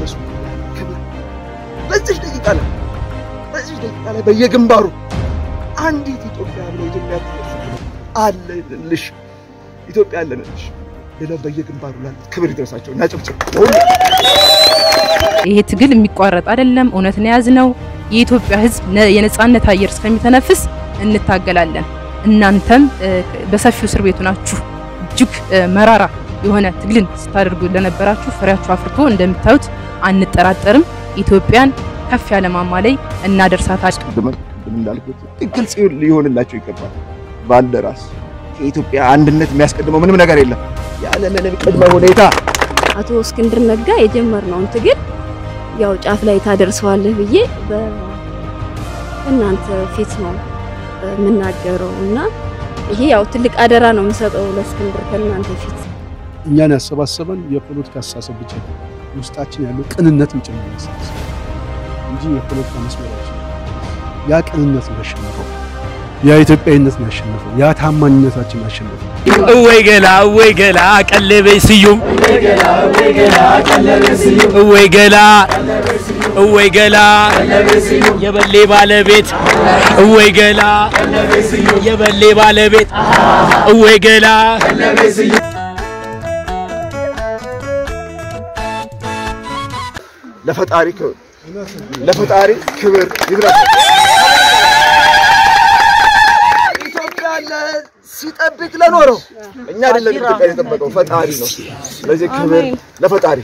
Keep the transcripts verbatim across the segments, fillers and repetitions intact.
ከነሱ ክብር በዚህ ደቂቃ ላይ በዚህ ደቂቃ ላይ በየግንባሩ አንዲት ኢትዮጵያ ብለው ኢትዮጵያ አለልሽ ኢትዮጵያ አለልሽ ብለው በየግንባሩ ላይ ክብር ይደርሳቸው እና ጭብጭብ ይሄ ትግል የሚቋረጥ አይደለም እውነትን ያዝነው የኢትዮጵያ ህዝብ የነጻነት አየር እስከሚተነፍስ እንታገላለን እናንተም በሰፊው እስር ቤቱ ናችሁ እጅግ መራራ የሆነ ትግልን ስታደርጉ ለነበራችሁ ፍሬያችሁ አፍርቶ እንደምታዩት አንጠራጠርም ኢትዮጵያን ከፍ ያለ ማማ ላይ እናደርሳታለን እንዳልኩት ግልጽ ሊሆንላችሁ ይገባል ባልደራስ የኢትዮጵያ አንድነት የሚያስቀድመው ምንም ነገር የለም ያለ ምንም ቅድመ ሁኔታ አቶ እስክንድር ነጋ የጀመርነውን ትግል ያው ጫፍ ላይ ታደርሰዋለህ ብዬ በእናንተ ፊት ነው ምናገረውና ይሄ ያው ትልቅ አደራ ነው የምሰጠው ለእስክንድር ከእናንተ ፊት እኛን ያሰባሰበን የፖለቲካ አስተሳሰብ ብቻ ውስጣችን ያለው ቅንነት ምጭምር ነው እንጂ የፖለቲካ መስመራችን ያ ቅንነት ነው ያሸነፈው ያ ኢትዮጵያዊነት ነው ያሸነፈው ያ ታማኝነታችን ያሸነፈው እወይ ገላ እወይ ገላ ቀለበይ ስዩም እወይ ገላ እወይ ገላ የበሌ ባለቤት እወይ ገላ የበሌ ባለቤት እወይ ገላ ለፈጣሪ ክብር ለፈጣሪ ክብር ይድረስ ኢትዮጵያ ሲጠብቅ ለኖረው እኛ አይደለም ኢትዮጵያ የተጠበቀው ፈጣሪ ነው ስለዚህ ክብር ለፈጣሪ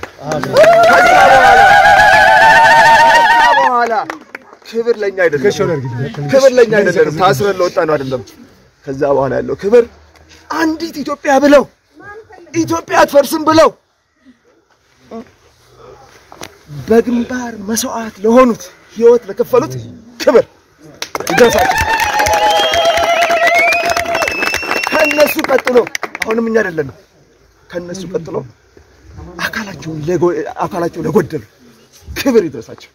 በኋላ ክብር ለኛ አይደለም ክብር ለኛ አይደለም ታስረን ለወጣ ነው አይደለም ከዛ በኋላ ያለው ክብር አንዲት ኢትዮጵያ ብለው ኢትዮጵያ አትፈርስም ብለው በግንባር መስዋዕት ለሆኑት ህይወት ለከፈሉት ክብር ይደርሳቸው ከነሱ ቀጥሎ አሁንም እኛ አይደለም ከነሱ ቀጥሎ አካላቸው ለጎ አካላቸው ለጎደሉ ክብር ይደርሳቸው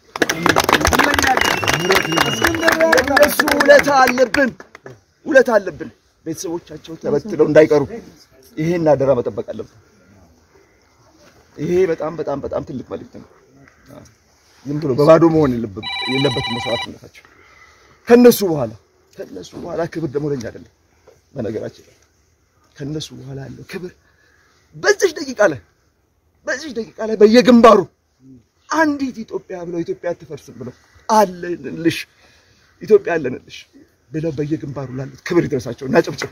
እነሱ ውለታ አለብን ውለታ አለብን ቤተሰቦቻቸው ተበትለው እንዳይቀሩ ይሄን አደራ መጠበቅ አለብን ይሄ በጣም በጣም በጣም ትልቅ መልእክት ነው ዝም ብሎ በባዶ መሆን የለበትም የለበትም መስዋዕትነታቸው ከነሱ በኋላ ከነሱ በኋላ ክብር ደግሞ ለኛ አይደለም በነገራችን ከነሱ በኋላ ያለው ክብር በዚህ ደቂቃ ላይ በዚህ ደቂቃ ላይ በየግንባሩ አንዲት ኢትዮጵያ ብለው ኢትዮጵያ አትፈርስም ብለው አለልሽ ኢትዮጵያ አለልሽ ብለው በየግንባሩ ላሉት ክብር ይደርሳቸው እና ጭብጭብ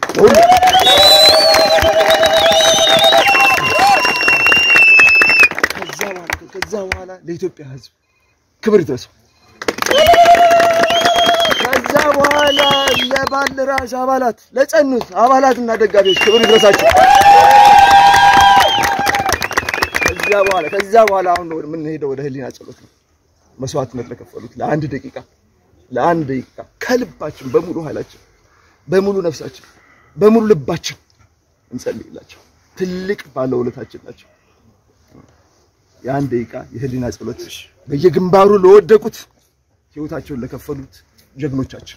ከዛ በኋላ ለኢትዮጵያ ህዝብ ክብር ይደርሳቸው ከዛ በኋላ ለባልደራስ አባላት ለጸኑት አባላትና ደጋፊዎች ክብር ይደርሳቸው ከዛ በኋላ ከዛ በኋላ አሁን ነው ምን ሄደው ወደ ህሊና ጸሎት ነው መስዋዕትነት ለከፈሉት ለአንድ ደቂቃ ለአንድ ደቂቃ ከልባችን በሙሉ ኃይላችን በሙሉ ነፍሳችን በሙሉ ልባችን እንጸልይላቸው ትልቅ ባለውለታችን ናቸው ያን ደቂቃ የህሊና ጸሎት በየግንባሩ ለወደቁት ህይወታቸውን ለከፈሉት ጀግኖቻችን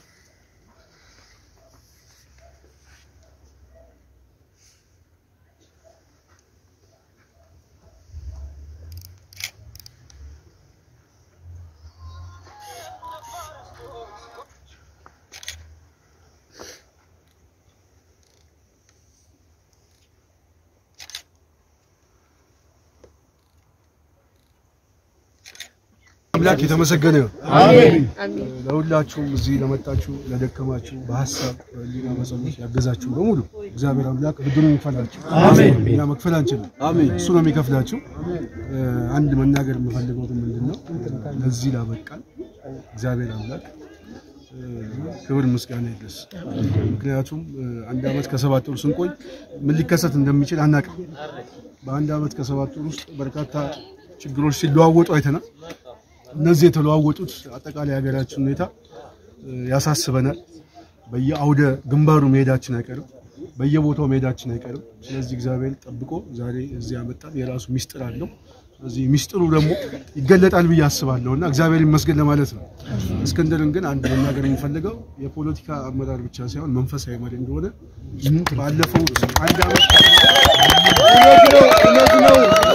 አምላክ የተመሰገነ ይሁን አሜን አሜን ለሁላችሁም እዚህ ለመጣችሁ ለደከማችሁ በሐሳብ ሊና መሰሎች ያገዛችሁ በሙሉ እግዚአብሔር አምላክ ብድሩን ይክፈላችሁ አሜን እኛ መክፈል አንችልም አሜን እሱ ነው የሚከፍላችሁ አንድ መናገር የምፈልገው ምንድነው ለዚህ ላበቃል እግዚአብሔር አምላክ ክብር ምስጋና ይድረስ ምክንያቱም አንድ አመት ከሰባት ወር ስንቆይ ምን ሊከሰት እንደሚችል አናውቅም በአንድ አመት ከሰባት ወር ውስጥ በርካታ ችግሮች ሲለዋወጡ አይተናል እነዚህ የተለዋወጡት አጠቃላይ ሀገራችን ሁኔታ ያሳስበናል በየአውደ ግንባሩ መሄዳችን አይቀርም በየቦታው መሄዳችን አይቀርም ስለዚህ እግዚአብሔር ጠብቆ ዛሬ እዚህ ያመጣን የራሱ ሚስጥር አለው ስለዚህ ሚስጥሩ ደግሞ ይገለጣል ብዬ አስባለሁና እግዚአብሔር ይመስገን ለማለት ነው እስክንድርን ግን አንድ መናገር የሚፈልገው የፖለቲካ አመራር ብቻ ሳይሆን መንፈሳዊ መሪ እንደሆነ ባለፈው አንድ አመት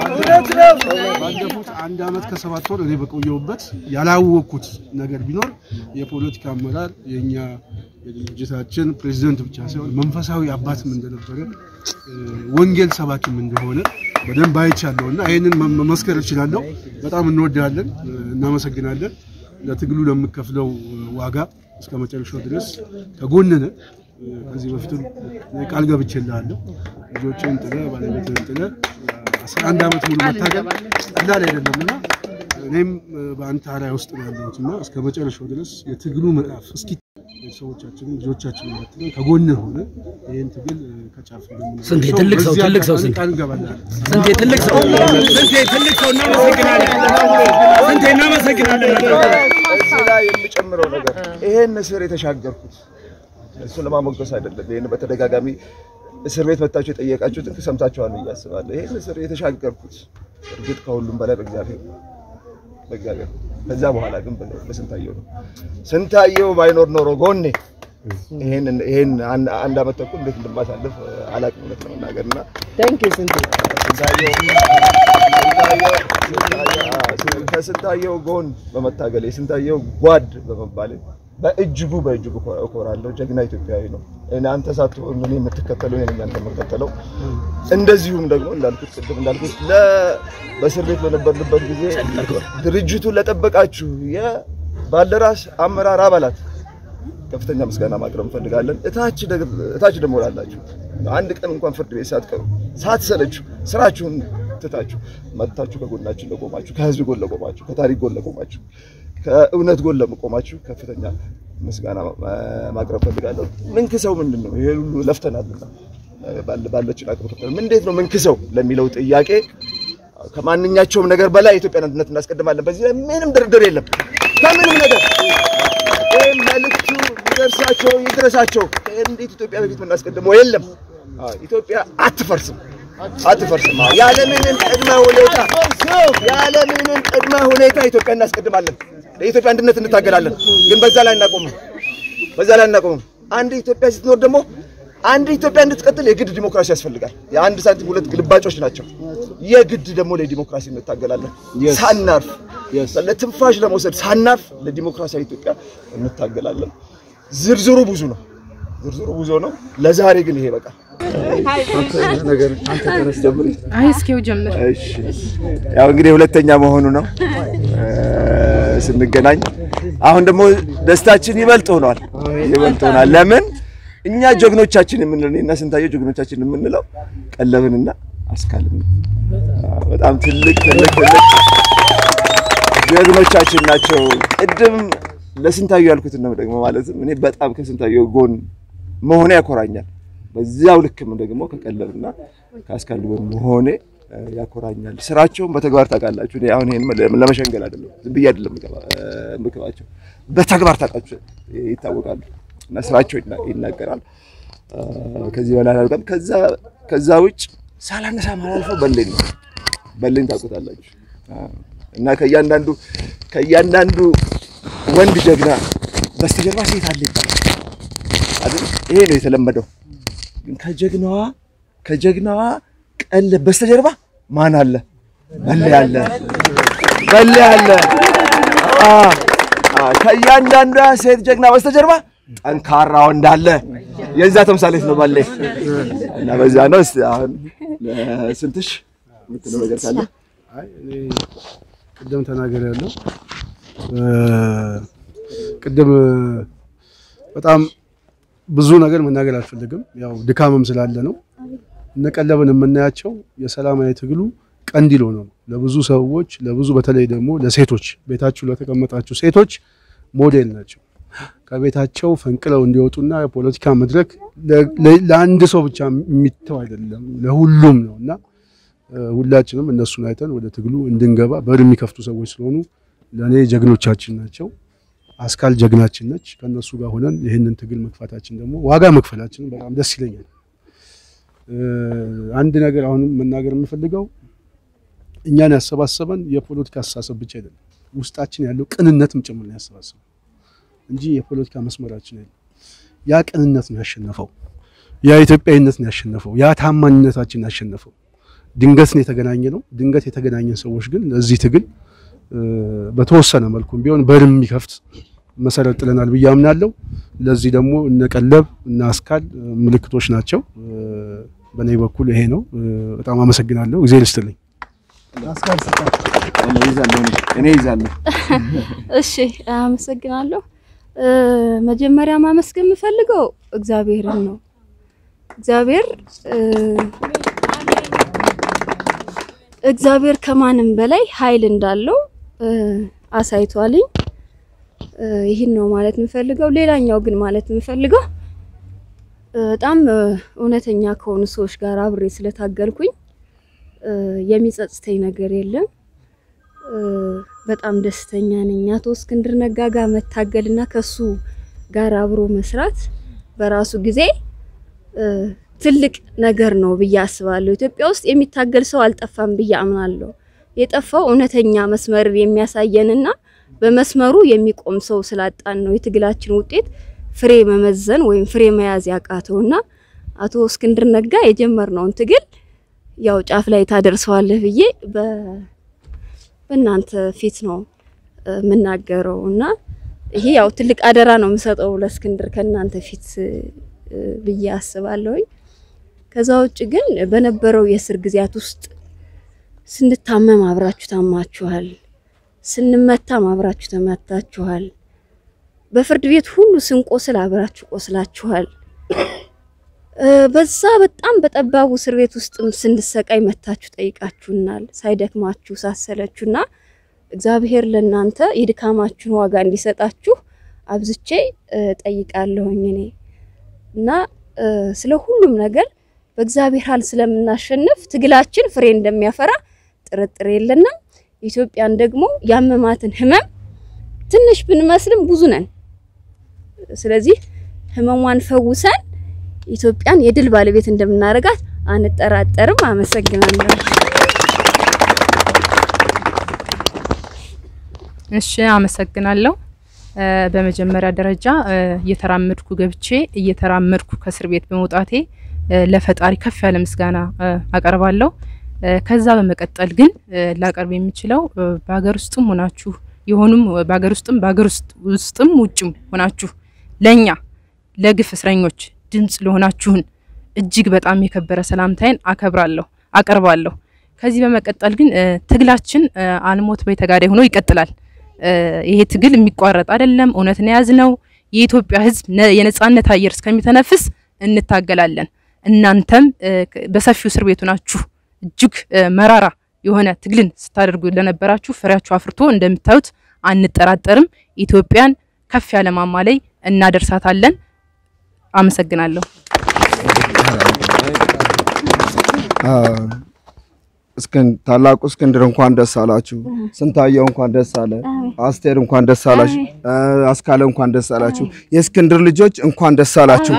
ባለፉት አንድ አመት ከሰባት ወር እኔ በቆየሁበት ያላወቅኩት ነገር ቢኖር የፖለቲካ አመራር የኛ የድርጅታችን ፕሬዝዳንት ብቻ ሳይሆን መንፈሳዊ አባትም እንደነበረ ወንጌል ሰባኪም እንደሆነ በደንብ አይቻለሁና ይሄንን መመስከር እችላለሁ። በጣም እንወዳለን፣ እናመሰግናለን። ለትግሉ ለምከፍለው ዋጋ እስከ መጨረሻው ድረስ ከጎንነ ከዚህ በፊትም ቃል ገብቼልሃለሁ። ልጆችን ጥለ ባለቤትን ጥለ አስራ አንድ አመት ሙሉ መታገል ቀላል አይደለምና እኔም በአንተ አራያ ውስጥ ነው ያለሁትና እስከ መጨረሻው ድረስ የትግሉ ምዕራፍ እስኪ ሰዎቻችን ልጆቻችን ማለት ከጎን ሆነ ይሄን ትግል ከጫፍ እንደምን ስንቴ ትልቅ ሰው ትልቅ ሰው ስንቴ ስንቴ ትልቅ ሰው ስንቴ ትልቅ ሰው እናመሰግናለን ስንቴ እናመሰግናለን። እዚህ ላይ የሚጨምረው ነገር ይሄን እስር የተሻገርኩት እሱ ለማሞገስ አይደለም። ይሄን በተደጋጋሚ እስር ቤት መጣችሁ የጠየቃችሁትን ሰምታችኋል እያስባለሁ። ይሄን እስር የተሻገርኩት እርግጥ ከሁሉም በላይ በእግዚአብሔር በእግዚአብሔር ከዛ በኋላ ግን በስንታየው ነው። ስንታየው ባይኖር ኖሮ ጎኔ ይሄን ይሄን አንድ አመት ተኩል እንዴት እንደማሳልፍ አላውቅም እውነት ለመናገርና ታንክ ዩ ስንታየው ከስንታየው ጎን በመታገል ስንታየው ጓድ በመባል በእጅጉ በእጅጉ እኮራለሁ። ጀግና ኢትዮጵያዊ ነው። እናንተ ሳትሆኑ እኔ የምትከተለው እኔ እናንተ የምትከተለው እንደዚሁም ደግሞ እንዳልኩት ቅድም እንዳልኩት ለ በእስር ቤት በነበርንበት ጊዜ ድርጅቱን ለጠበቃችሁ የባልደራስ አመራር አባላት ከፍተኛ ምስጋና ማቅረብ እንፈልጋለን። እታች እታች ደግሞ ላላችሁ አንድ ቀን እንኳን ፍርድ ቤት ሳትቀሩ ሳትሰለቹ ስራችሁን ትታችሁ መጥታችሁ ከጎናችን ለቆማችሁ ከህዝብ ጎን ለቆማችሁ ከታሪክ ጎን ለቆማችሁ ከእውነት ጎን ለቆማችሁ ከፍተኛ ምስጋና ማቅረብ ፈልጋለሁ። ምንክሰው ምንድነው? ይሄ ሁሉ ለፍተናልና ባለችን አቅም ተከተል እንዴት ነው ምንክሰው ለሚለው ጥያቄ ከማንኛቸውም ነገር በላይ የኢትዮጵያን አንድነት እናስቀድማለን። በዚህ ላይ ምንም ድርድር የለም። ከምንም ነገር ይሄ መልእክቱ ይደርሳቸው ይድረሳቸው። እንዴት ኢትዮጵያ በፊት እናስቀድመው የለም። ኢትዮጵያ አትፈርስም አትፈርስም። ያለ ምንም ቅድመ ሁኔታ ያለ ምንም ቅድመ ሁኔታ ኢትዮጵያ እናስቀድማለን። ለኢትዮጵያ አንድነት እንታገላለን። ግን በዛ ላይ እናቆም በዛ ላይ እናቆም። አንድ ኢትዮጵያ ስትኖር ደግሞ አንድ ኢትዮጵያ እንድትቀጥል የግድ ዲሞክራሲ ያስፈልጋል። የአንድ ሳንቲም ሁለት ግልባጮች ናቸው። የግድ ደግሞ ለዲሞክራሲ እንታገላለን ሳናርፍ ለትንፋሽ ለመውሰድ ሳናርፍ ለዲሞክራሲያዊ ኢትዮጵያ እንታገላለን። ዝርዝሩ ብዙ ነው ዝርዝሩ ብዙ ነው። ለዛሬ ግን ይሄ በቃ ነገር አንተ ተነስ ጀምሪ። አይ እስኪው ጀምር። እሺ ያው እንግዲህ ሁለተኛ መሆኑ ነው ስንገናኝ። አሁን ደግሞ ደስታችን ይበልጥ ሆኗል ይበልጥ ሆኗል። ለምን እኛ ጀግኖቻችን የምንለው እና ስንታየው ጀግኖቻችን የምንለው ቀለብንና አስካልን በጣም ትልቅ ትልቅ ትልቅ ጀግኖቻችን ናቸው። ቅድም ለስንታየው ያልኩት ነው ደግሞ ማለትም እኔ በጣም ከስንታየው ጎን መሆኔ ያኮራኛል። በዚያው ልክም ደግሞ ከቀለብና ከአስካል ጎን መሆኔ ያኮራኛል። ስራቸውን በተግባር ታውቃላችሁ። እኔ አሁን ይሄን ለመሸንገል አይደለም ዝም ብዬ አይደለም ምክባቸው በተግባር ታውቃችሁ ይታወቃሉ እና ስራቸው ይናገራል። ከዚህ በላይ አልቀም ከዛ ከዛ ውጭ ሳላነሳ ማላልፈው በለኝ በለኝ ታውቁታላችሁ እና ከያንዳንዱ ከያንዳንዱ ወንድ ጀግና በስተጀርባ ሴት አለ አይደል? ይሄ ነው የተለመደው። ግን ከጀግናዋ ከጀግናዋ ቀለብ በስተጀርባ ማን አለ? በለ ያለ በለ ያለ አ ከያንዳንዱ ሴት ጀግና በስተጀርባ ጠንካራው እንዳለ የዛ ተምሳሌት ነው በለ እና በዛ ነው። እስቲ አሁን ስንትሽ ምትለው ነገር ካለ አይ እኔ ቅድም ተናገር ያለው ቅድም በጣም ብዙ ነገር መናገር አልፈልግም። ያው ድካምም ስላለ ነው። እነቀለብን የምናያቸው የሰላማዊ ትግሉ ቀንዲል ሆነው ለብዙ ሰዎች ለብዙ በተለይ ደግሞ ለሴቶች ቤታችሁ ለተቀመጣችሁ ሴቶች ሞዴል ናቸው። ከቤታቸው ፈንቅለው እንዲወጡና የፖለቲካ መድረክ ለአንድ ሰው ብቻ የሚተው አይደለም ለሁሉም ነውና ሁላችንም እነሱን አይተን ወደ ትግሉ እንድንገባ በር የሚከፍቱ ሰዎች ስለሆኑ ለኔ ጀግኖቻችን ናቸው። አስካል ጀግናችን ነች። ከነሱ ጋር ሆነን ይሄንን ትግል መክፋታችን ደግሞ ዋጋ መክፈላችን በጣም ደስ ይለኛል። አንድ ነገር አሁንም መናገር የምፈልገው እኛን ያሰባሰበን የፖለቲካ አስተሳሰብ ብቻ አይደለም፣ ውስጣችን ያለው ቅንነትም ጭምር ነው ያሰባሰበን እንጂ የፖለቲካ መስመራችን አይደለም። ያ ቅንነት ነው ያሸነፈው፣ ያ ኢትዮጵያዊነት ነው ያሸነፈው፣ ያ ታማኝነታችን ያሸነፈው። ድንገት ነው የተገናኘነው ድንገት የተገናኘን ሰዎች ግን ለዚህ ትግል በተወሰነ መልኩ ቢሆን በርም የሚከፍት መሰረት ጥለናል ብያምናለሁ ለዚህ ደግሞ እነ ቀለብ እና አስካል ምልክቶች ናቸው በኔ በኩል ይሄ ነው በጣም አመሰግናለሁ እግዚአብሔር ይስጥልኝ አስካል ሰጣ እኔ ይዛለሁ እኔ ይዛለሁ እሺ አመሰግናለሁ መጀመሪያ ማመስገን የምፈልገው እግዚአብሔርን ነው እግዚአብሔር እግዚአብሔር ከማንም በላይ ኃይል እንዳለው አሳይቷልኝ ይሄን ነው ማለት የምፈልገው ሌላኛው ግን ማለት የምፈልገው በጣም እውነተኛ ከሆኑ ሰዎች ጋር አብሬ ስለታገልኩኝ የሚጸጽተኝ ነገር የለም በጣም ደስተኛ ነኝ አቶ እስክንድር ነጋ ጋር መታገልና ከሱ ጋር አብሮ መስራት በራሱ ጊዜ ትልቅ ነገር ነው ብዬ አስባለሁ ኢትዮጵያ ውስጥ የሚታገል ሰው አልጠፋም ብዬ አምናለሁ የጠፋው እውነተኛ መስመር የሚያሳየንና በመስመሩ የሚቆም ሰው ስላጣን ነው የትግላችን ውጤት ፍሬ መመዘን ወይም ፍሬ መያዝ ያቃተውና አቶ እስክንድር ነጋ የጀመርነውን ትግል ያው ጫፍ ላይ ታደርሰዋለህ ብዬ በ በእናንተ ፊት ነው ምናገረውና ይሄ ያው ትልቅ አደራ ነው የምሰጠው ለእስክንድር ከናንተ ፊት ብዬ አስባለሁ ከዛው ውጭ ግን በነበረው የስር ግዚያት ውስጥ ስንታመም አብራችሁ ታማችኋል ስንመታ አብራችሁ ተመታችኋል በፍርድ ቤት ሁሉ ስንቆስል አብራችሁ ቆስላችኋል በዛ በጣም በጠባቡ እስር ቤት ውስጥም ስንሰቃይ መታችሁ ጠይቃችሁናል ሳይደክማችሁ ሳሰለችሁና እግዚአብሔር ለናንተ የድካማችሁን ዋጋ እንዲሰጣችሁ አብዝቼ ጠይቃለሁኝ እኔ እና ስለ ሁሉም ነገር በእግዚአብሔር ሐል ስለምናሸንፍ ትግላችን ፍሬ እንደሚያፈራ ጥርጥር የለና ኢትዮጵያን ደግሞ ያመማትን ህመም ትንሽ ብንመስልም ብዙ ነን ስለዚህ ህመሟን ፈውሰን ኢትዮጵያን የድል ባለቤት እንደምናረጋት አንጠራጠርም አመሰግናለሁ እሺ አመሰግናለሁ በመጀመሪያ ደረጃ እየተራመድኩ ገብቼ እየተራመድኩ ከእስር ቤት በመውጣቴ ለፈጣሪ ከፍ ያለ ምስጋና አቀርባለሁ ከዛ በመቀጠል ግን ላቀርብ የሚችለው በአገር ውስጥም ሆናችሁ የሆኑም በአገር ውስጥም በአገር ውስጥም ውጭም ሆናችሁ ለኛ ለግፍ እስረኞች ድምጽ ለሆናችሁን እጅግ በጣም የከበረ ሰላምታዬን አከብራለሁ አቀርባለሁ ከዚህ በመቀጠል ግን ትግላችን አንሞት በተጋዳይ ሆኖ ይቀጥላል ይሄ ትግል የሚቋረጥ አይደለም እውነትን ያዝነው የኢትዮጵያ ህዝብ የነጻነት አየር እስከሚተነፍስ እንታገላለን እናንተም በሰፊው እስር ቤቱ ናችሁ እጅግ መራራ የሆነ ትግልን ስታደርጉ ለነበራችሁ ፍሬያችሁ አፍርቶ እንደምታዩት አንጠራጠርም ኢትዮጵያን ከፍ ያለ ማማ ላይ እናደርሳታለን አመሰግናለሁ እስከን ታላቁ እስክንድር እንኳን ደስ አላችሁ ስንታየው እንኳን ደስ አለ አስቴር እንኳን ደስ አላችሁ አስካለ እንኳን ደስ አላችሁ የእስክንድር ልጆች እንኳን ደስ አላችሁ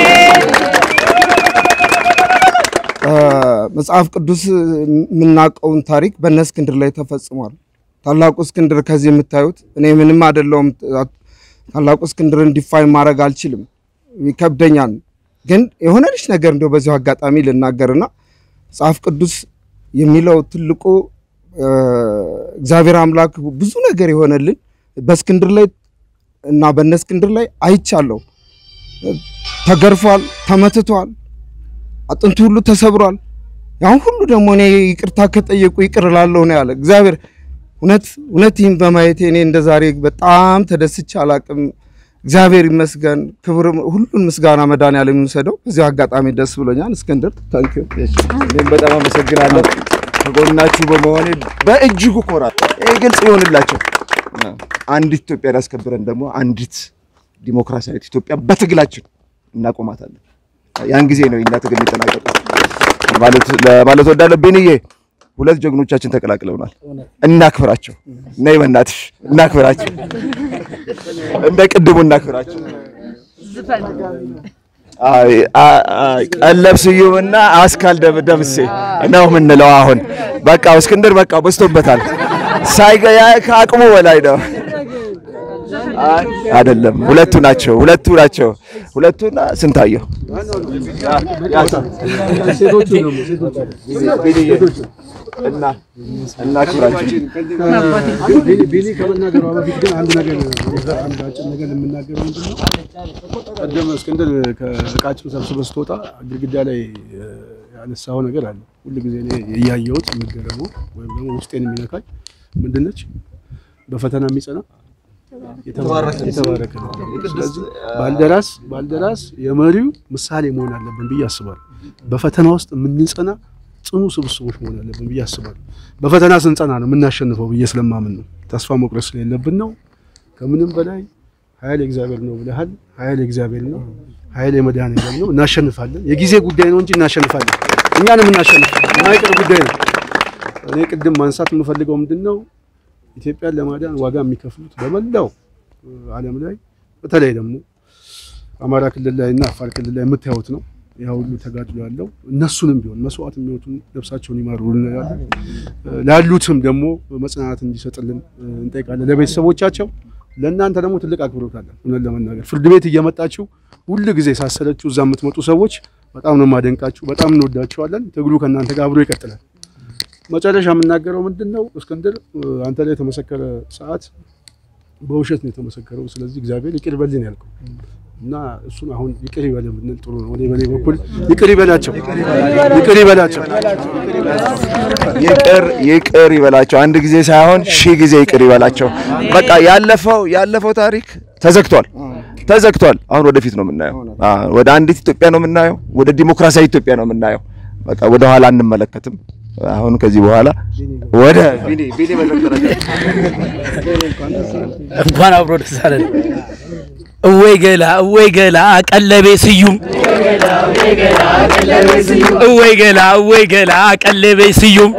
መጽሐፍ ቅዱስ ምናቀውን ታሪክ በእነ እስክንድር ላይ ተፈጽሟል ታላቁ እስክንድር ከዚህ የምታዩት እኔ ምንም አይደለም ታላቁ እስክንድርን ዲፋይን ማድረግ አልችልም ይከብደኛል ግን የሆነ ልጅ ነገር እንደው በዚሁ አጋጣሚ ልናገርና መጽሐፍ ቅዱስ የሚለው ትልቁ እግዚአብሔር አምላክ ብዙ ነገር ይሆነልን በእስክንድር ላይ እና በእነ እስክንድር ላይ አይቻለው ተገርፏል ተመትቷል አጥንቱ ሁሉ ተሰብሯል ያው ሁሉ ደግሞ እኔ ይቅርታ ከጠየቁ ይቅርላለሁ ነው ያለ እግዚአብሔር እውነት እውነትም በማየቴ እኔ እንደዛሬ በጣም ተደስቻ አላቅም እግዚአብሔር ይመስገን ክብር ሁሉን ምስጋና መድኃኒዓለም ይሰደው በዚህ አጋጣሚ ደስ ብሎኛል እስክንድር ታንክ ዩ እኔም በጣም አመሰግናለሁ ከጎናችሁ በመሆኔ በእጅጉ ኮራለሁ ይሄ ግልጽ ይሆንላችሁ አንዲት ኢትዮጵያ ያስከብረን ደግሞ አንዲት ዲሞክራሲያዊት ኢትዮጵያ በትግላችን እናቆማታለን ያን ጊዜ ነው እና ትግል ይተናገጣል ማለት ለማለት ወዳለብኝዬ ሁለት ጀግኖቻችን ተቀላቅለውናል እናክብራቸው ነይ በእናትሽ እናክብራቸው እንደ ቅድሙ እናክብራቸው አይ ቀለብ ስዩምና አስካል ደምደምሴ ነው ምንለው አሁን በቃ እስክንድር በቃ በስቶበታል ሳይገያ ከአቅሙ በላይ ነው አይደለም ሁለቱ ናቸው ሁለቱ ናቸው ሁለቱና ስንታየው ሴቶቹ ነው ሴቶቹ እና እና ክብራችን ቢሊ ከመናገሩ በፊት ግን አንድ ነገር አንድ አጭር ነገር ለምናገረው ምንድነው ቀደም እስክንድር ከእቃችን ሰብስበህ ስትወጣ ግድግዳ ላይ ያነሳው ነገር አለ ሁሉ ጊዜ እኔ ያያየሁት ምንገረመው ወይም ደግሞ ውስጤን የሚነካኝ ምንድነች በፈተና የሚጸና የተባረከ የተባረከ ነው ስለዚህ ባልደራስ ባልደራስ የመሪው ምሳሌ መሆን አለብን ብዬ አስባለሁ በፈተና ውስጥ የምንጸና ጽኑ ስብስቦች መሆን አለብን ብዬ አስባለሁ በፈተና ስንጸና ነው የምናሸንፈው ብዬ ስለማምን ነው ተስፋ መቁረጥ ስለሌለብን ነው ከምንም በላይ ኃይል እግዚአብሔር ነው ብለሃል ኃይል እግዚአብሔር ነው ኃይል የመድኃኒዓለም ነው እናሸንፋለን የጊዜ ጉዳይ ነው እንጂ እናሸንፋለን እኛንም እናሸንፋለን የማይቀር ጉዳይ ነው እኔ ቅድም ማንሳት የምፈልገው ምንድነው ኢትዮጵያን ለማዳን ዋጋ የሚከፍሉት በመላው ዓለም ላይ በተለይ ደግሞ አማራ ክልል ላይና አፋር ክልል ላይ የምታዩት ነው ያው ሁሉ ተጋድሎ ያለው እነሱንም ቢሆን መስዋዕት የሚወጡን ነፍሳቸውን ይማሩልን ያለው ላሉትም ደግሞ መጽናናት እንዲሰጥልን እንጠይቃለን ለቤተሰቦቻቸው ለእናንተ ደግሞ ትልቅ አክብሮት አለ እውነት ለመናገር ፍርድ ቤት እየመጣችሁ ሁሉ ጊዜ ሳሰለችሁ እዛ የምትመጡ ሰዎች በጣም ነው ማደንቃችሁ በጣም እንወዳችኋለን ትግሉ ከእናንተ ጋር አብሮ ይቀጥላል መጨረሻ የምናገረው ምንድነው እስክንድር አንተ ላይ የተመሰከረ ሰዓት በውሸት ነው የተመሰከረው ስለዚህ እግዚአብሔር ይቅር በልን ያልከው እና እሱን አሁን ይቅር ይበለን ብንል ጥሩ ነው ወደ በኔ በኩል ይቅር ይበላቸው ይቅር ይበላቸው ይቅር ይቅር ይበላቸው አንድ ጊዜ ሳይሆን ሺህ ጊዜ ይቅር ይበላቸው በቃ ያለፈው ያለፈው ታሪክ ተዘግቷል ተዘግቷል አሁን ወደፊት ነው የምናየው ወደ አንዲት ኢትዮጵያ ነው የምናየው ወደ ዲሞክራሲያዊ ኢትዮጵያ ነው የምናየው በቃ ወደ ኋላ አንመለከትም አሁን ከዚህ በኋላ ወደ ቢኒ ቢኒ መለከተ እንኳን አብሮ ደስ አለን እወይ ገላ እወይ ገላ ቀለቤ ስዩም እወይ ገላ እወይ ገላ ቀለቤ ስዩም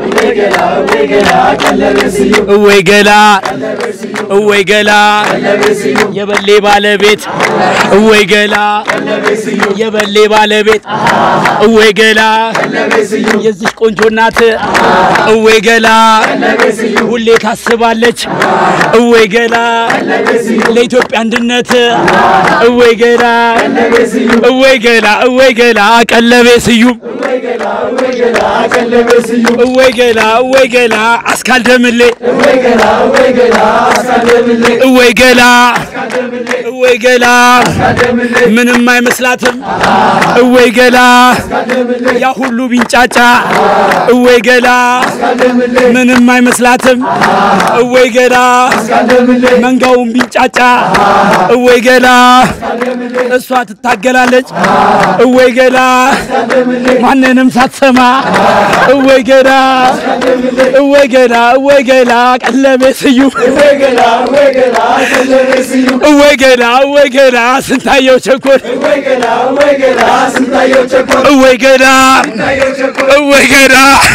እወይ ገላ እወይ ገላ የበሌ ባለቤት እወይ ገላ የበሌ ባለቤት እወይ ገላ የዚህ ቆንጆ እናት እወይ ገላ ሁሌ ታስባለች እወይ ገላ ለኢትዮጵያ አንድነት እወይ ገላ እወይ ገላ እወይ ገላ ቀለቤ ስዩም እወይ ገላ እወይ ገላ አስካል ደምሌ እወይ ገላ እወይ ገላ ምንም አይመስላትም እወይ ገላ ያ ሁሉ ቢንጫጫ እወይ ገላ ምንም አይመስላትም እወይ ገላ መንጋውን ቢንጫጫ እወይ ገላ እሷ ትታገላለች እወይ ገላ ማንንም ሳትሰማ እወይ ገላ እወይ ገላ እወይ ገላ ቀለቤ ስዩም እወይ ገላ እወይ ገላ ቀለቤ ስዩም እወይ ገላ እወይ ገላ ስንታየው ቸኮል እወይ ገላ እወይ ገላ ስንታየው ቸኮል እወይ ገላ እወይ ገላ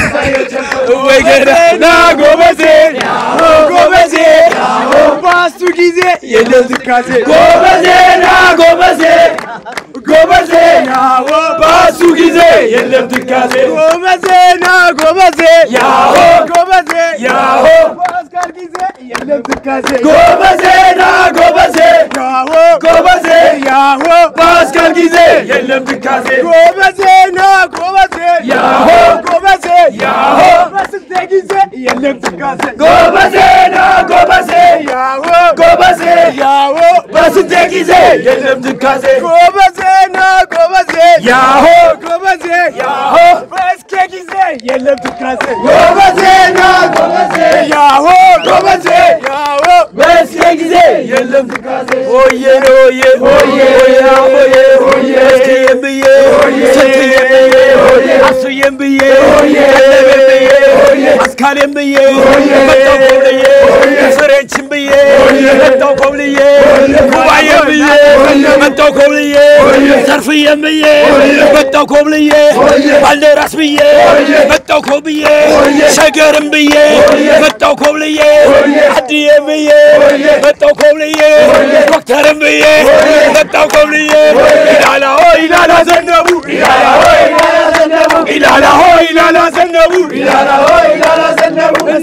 እወይ ገላ ና ጎበዜ ጎበዜ ባሱ ጊዜ የለም ዝካዜ ጎበዜ ና ጎበዜ ጎበዜ ያው ባሱ ጊዜ የለም ዝካዜ ጎበዜ ና ጎበዜ ያው ጎበዜ ያው ባስካል ጊዜ የለም ዝካዜ ጎበዜ ና ጎበዜ ያው ጎበዜ ያው ባስካል ጊዜ የለም ዝካዜ ጎበዜ ና ጎበዜ ያው ጎበዜ ያው በስንቴ ጊዜ የለም ዝካዜ ጎበዜ ና ጎበዜ ያው ጎበዜ ያው በስንቴ ጊዜ የለም ዝካዜ ጎበዜ ና ጎበዜ ያው ጎበዜ ያው በስኬ ጊዜ የለም ዝካዜ ጎበዜ ና ጎበዜ ያው ጎበዜ ያው በስኬ ጊዜ የለም ዝካዜ ሆዬ ሆዬ ሆዬ ሆዬ ሆዬ እስኪም ብዬ ስትዬም ብዬ አሱዬም ብዬ ቀለቤም ብዬ አስካሌም ብዬ መጣው ኮብልዬ ፍሬንችም ብዬ መጣው ኮብልዬ ጉባኤም ብዬ መጣው ኮብልዬ ዘርፍዬም ብዬ መጣው ኮብልዬ ባልደራስ ብዬ መጣው ኮብልዬ ሸገርም ብዬ መጣው ኮብልዬ አዲዬም ብዬ መጣው ኮብልዬ ዶክተርም ብዬ መጣው ኮብልዬ ኢላላ ሆይ ኢላላ ዘነቡ ኢላላ ሆይ ኢላላ ዘነቡ ኢላላ ሆይ ኢላላ ዘነቡ ኢላላ ሆይ ኢላላ ዘነቡ እነ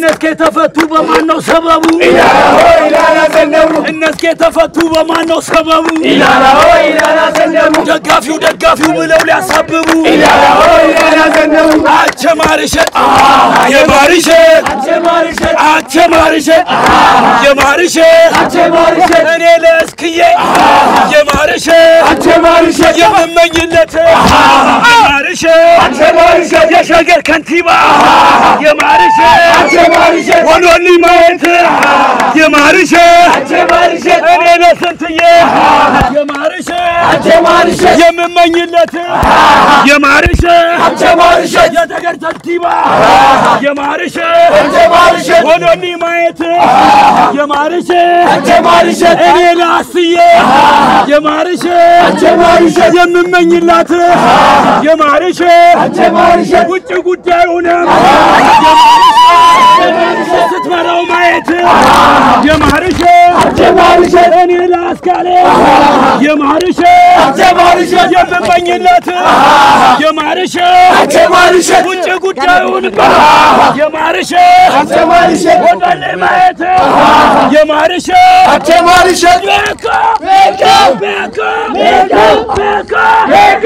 እነስኬ ተፈቱ በማን ነው ሰበቡ ኢላላ ሆይ ኢላላ ዘነቡ እነስኬ ተፈቱ በማን ነው ሰበቡ ኢላላ ሆይ ኢላላ ዘነቡ ደጋፊው ደጋፊው ብለው ሊያሳብቡ ኢላላ ሆይ ኢላላ ዘነቡ አቸ ማርሸ የማርሸ አቸ ማርሸ አቸ ማርሸ የማርሸ አቸ ማርሸ እኔ ለስክዬ የማርሸ አቸ ማርሸ የመመኝለት የማርሸ አቸ ማርሸ የሸገር ከንቲባ የማርሸ አቸ ማርሸ ወሎሊ ማየት የማርሸ አቸ ማርሸ እኔ ለስንትዬ የማርሸ አቸ ማርሸ የመመኝለት የማርሸ አቸ ማርሸ የሸገር ከንቲባ የማርሸ አቸ ማርሸ ወሎሊ ማየት የማርሸ አቸ ማርሸ እኔ ለአስዬ የማርሸ አቸ ማርሸ የመመኝላት የማርሸ አቸ ማርሸ ውጭ ጉዳዩንም የማርሸ ስትመራው ማየት የማርሸ አቸ ማርሸ እኔ ለአስካለ የማርሸ አቸ ማርሸ የመመኝላት የማርሸ አቸ ማርሸ ውጭ ጉዳዩን የማርሸ አቸ ማርሸ ወዳለ ማየት የማርሸ አቸ ማርሸ ቤካ ቤካ ቤካ ቤካ ቤካ ቤካ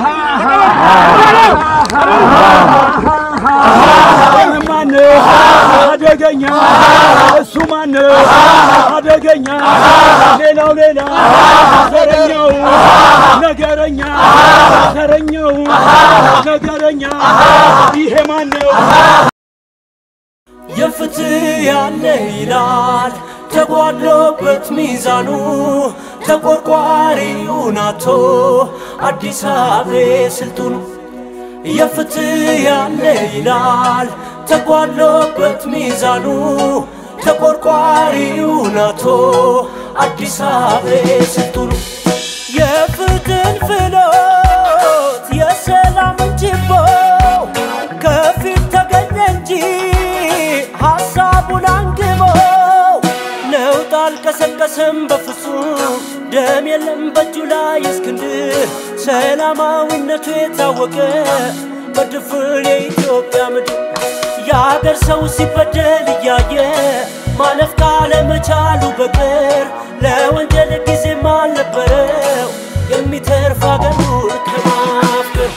ማን አደገኛ እሱ ማን አደገኛ ሌላው ሌላ ዘረኛው ነገረኛ ዘረኛው ነገረኛ ይሄ ማን ነው የፍትህ ያለ ይላል ተጓድሎበት ሚዛኑ ተቆርቋሪው ናቶ አዲስ አበባ ስልጡን የፍትህ ያለ ይላል ተጓድሎበት ሚዛኑ ተቆርቋሪው ናቶ አዲስ አበባ ስልጡን የፍትህን ፍሎት የሰላም ችቦ ከፊት ተገኘ እንጂ ሐሳቡን አንግቦ ነውጥ አልቀሰቀሰም በፍጹም ደም የለም በእጁ ላይ እስክንድር ሰላማዊነቱ የታወቀ በድፍን የኢትዮጵያ ምድር የአገር ሰው ሲበደል እያየ ማለፍ ካለመቻሉ በቀር ለወንጀል ጊዜም አልነበረው የሚተርፍ አገሩን ከማፍቀር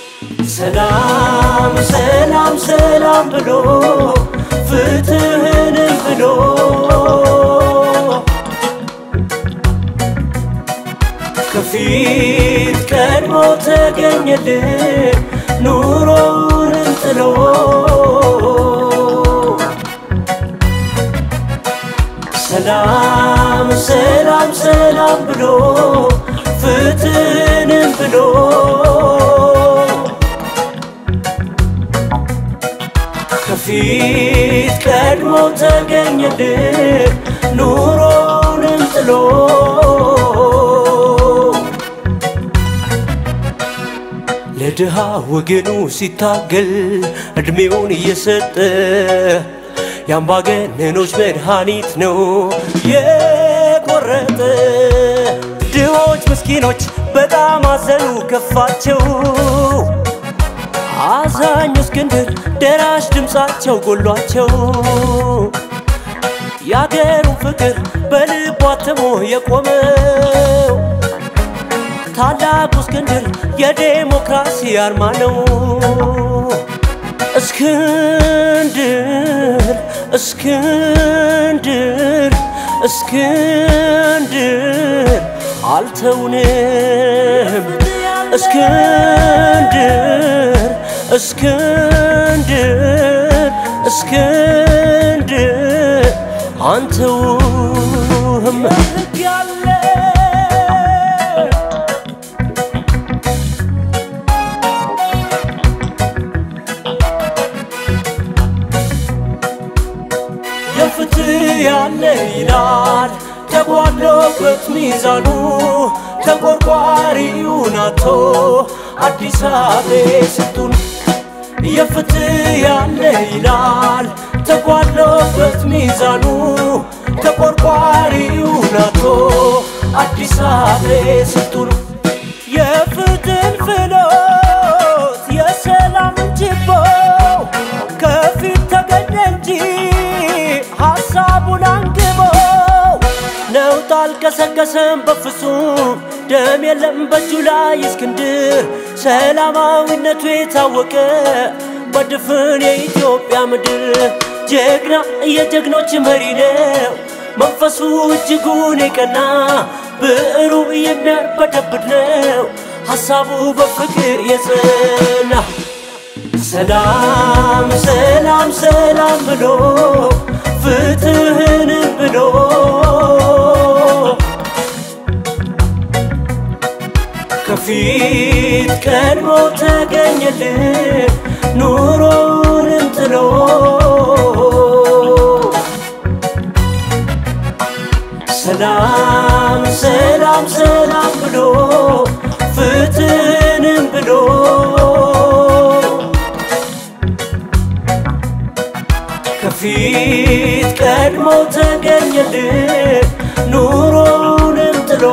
ሰላም ሰላም ሰላም ብሎ ፍትህን ብሎ ከፊት ቀድሞ ተገኘልን ኑሮውን ጥሎ ሰላም ሰላም ሰላም ብሎ ፍትህን ብሎ ከፊት ቀድሞ ተገኘልን ኑሮውን ጥሎ ለድሃ ወገኑ ሲታገል እድሜውን እየሰጠ ያምባገነኖች መድኃኒት ነው የቆረጠ ድሆች ምስኪኖች በጣም አዘኑ ከፋቸው አዛኙ እስክንድር ደራሽ ድምጻቸው ጎሏቸው ያገሩ ፍቅር በልቡ አትሞ የቆመው ታላቁ እስክንድር የዴሞክራሲ አርማ ነው እስክንድር እስክንድር እስክንድር አልተውንም እስክንድር እስክንድር እስክንድር አንተውም ያለ የፍትህ ያለ ይላል ተጓድሎበት ሚዛኑ ተቆርቋሪው ናቶ አዲስ አበባ ስልጡን የፍትህ ያለ ይላል ተጓድሎበት ሚዛኑ ተቆርቋሪው ናቶ አዲስ አበባ ስልጡን የፍትህን ፍሎት የሰላም ችቦ ከፊት ተገኘ እንጂ አልቀሰቀሰም በፍጹም ደም የለም በእጁ ላይ እስክንድር ሰላማዊነቱ የታወቀ በድፍን የኢትዮጵያ ምድር ጀግና የጀግኖች መሪ ነው መንፈሱ እጅጉን የቀና ብዕሩ የሚያርበደብድ ነው ሐሳቡ በፍቅር የጸና ሰላም ሰላም ሰላም ብሎ ፍትህን ብሎ ከፊት ቀድሞ ተገኘልን ኑሮንም ጥሎ ሰላም ሰላም ሰላም ብሎ ፍትህንም ብሎ ከፊት ቀድሞ ተገኘልን ኑሮንም ጥሎ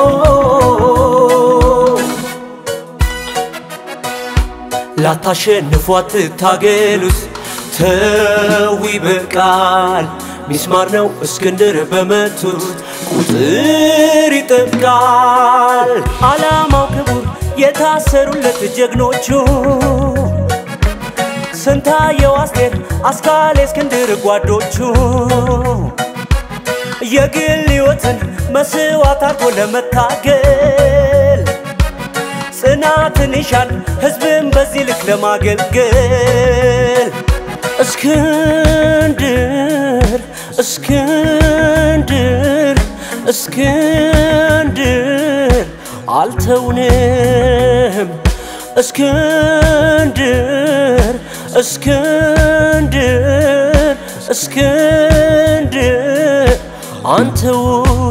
ላታሸንፏት ታገሉት ተው ይበቃል ሚስማር ነው እስክንድር በመቱት ቁጥር ይጠብቃል ዓላማው ክቡር የታሰሩለት ጀግኖቹ ስንታየው አስቴር አስካለ እስክንድር ጓዶቹ የግል ሕይወትን መስዋዕት አድርጎ ለመታገል ጽናትን ይሻል ሕዝብን በዚህ ልክ ለማገልገል እስክንድር እስክንድር እስክንድር አልተውንም እስክንድር እስክንድር እስክንድር አንተው